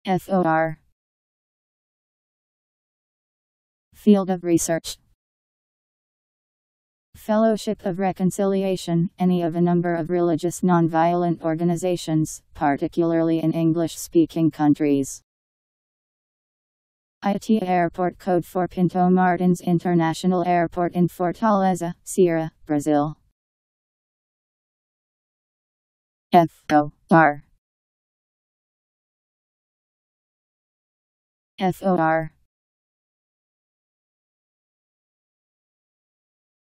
FOR. Field of Research. Fellowship of Reconciliation, any of a number of religious nonviolent organizations, particularly in English-speaking countries. IT Airport code for Pinto Martins International Airport in Fortaleza, Ceará, Brazil. FOR. FOR.